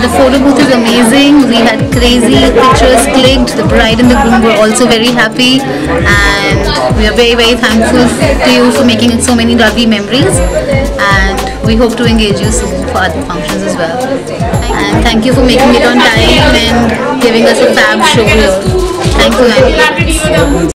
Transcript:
The photo booth is amazing. We had crazy pictures clicked. The bride and the groom were also very happy, and we are very, very thankful to you for making so many lovely memories, and we hope to engage you soon for other functions as well. And thank you for making it on time and giving us a fab show here. Thank you, Andy.